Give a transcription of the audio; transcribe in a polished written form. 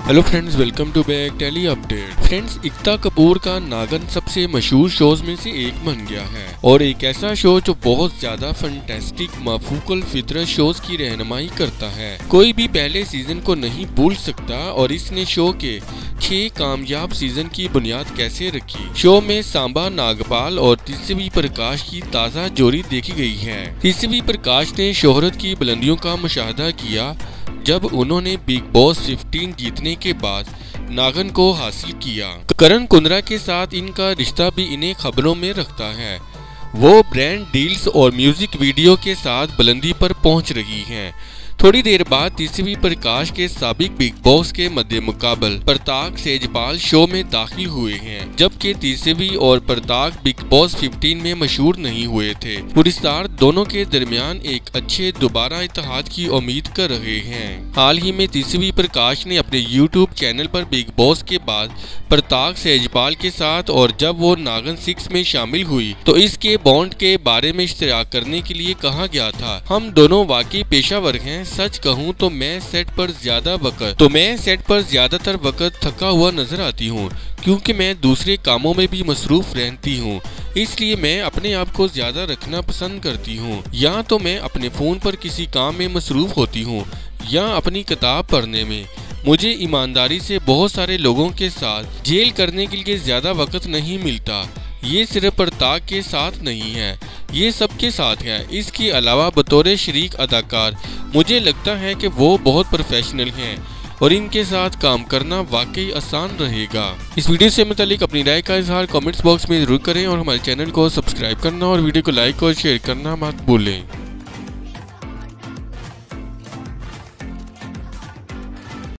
Hello friends, welcome to back tele update. Friends, Ekta Kapoor का नागन सबसे मशहूर शोज में से एक बन गया है और एक ऐसा शो जो बहुत ज्यादा फैंटास्टिक माफूकल फितरत शोज की रहनुमाई करता है। कोई भी पहले सीजन को नहीं भूल सकता और इसने शो के 6 कामयाब सीजन की बुनियाद कैसे रखी। शो में सांबा नागपाल और तीसवी प्रकाश की ताज़ा जोड़ी देखी गई है। तीसवी प्रकाश ने शोहरत की बुलंदियों का मुशाहदा किया जब उन्होंने बिग बॉस 15 जीतने के बाद नागन को हासिल किया। करण कुंद्रा के साथ इनका रिश्ता भी इन्हें खबरों में रखता है। वो ब्रांड डील्स और म्यूजिक वीडियो के साथ बुलंदी पर पहुंच रही हैं। थोड़ी देर बाद तीसवी प्रकाश के साबिक बिग बॉस के मध्य मुकाबल प्रताक सेजपाल शो में दाखिल हुए हैं, जबकि तीसवी और प्रताक बिग बॉस 15 में मशहूर नहीं हुए थे। पुरस्कार दोनों के दरमियान एक अच्छे दोबारा इत्तेहाद की उम्मीद कर रहे हैं। हाल ही में तीसवी प्रकाश ने अपने यूट्यूब चैनल पर बिग बॉस के बाद प्रताक सेजपाल के साथ और जब वो नागन 6 में शामिल हुई तो इसके बॉन्ड के बारे में इश्तिराक करने के लिए कहा गया था। हम दोनों वाकई पेशावर हैं। सच कहूँ तो मैं सेट पर ज्यादातर वक्त थका हुआ नजर आती हूँ, क्योंकि मैं दूसरे कामों में भी मसरूफ रहती हूँ। इसलिए मैं अपने आप को ज्यादा रखना पसंद करती हूँ। या तो मैं अपने फोन पर किसी काम में मसरूफ होती हूँ या अपनी किताब पढ़ने में। मुझे ईमानदारी से बहुत सारे लोगों के साथ जेल करने के लिए ज्यादा वक्त नहीं मिलता। ये सिर्फ प्रताक के साथ नहीं है, ये सबके साथ है। इसके अलावा बतौर शरीक अदाकार मुझे लगता है कि वो बहुत प्रोफेशनल हैं और इनके साथ काम करना वाकई आसान रहेगा। इस वीडियो से मुतालिक अपनी राय का इजहार कमेंट्स बॉक्स में जरूर करें और हमारे चैनल को सब्सक्राइब करना और वीडियो को लाइक और शेयर करना मत भूलें।